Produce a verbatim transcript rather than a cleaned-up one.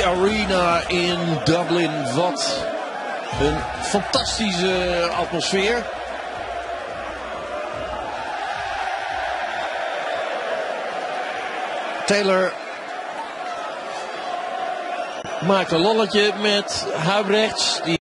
Arena in Dublin. Wat een fantastische atmosfeer. Taylor maakt een lolletje met Huybrechts. Die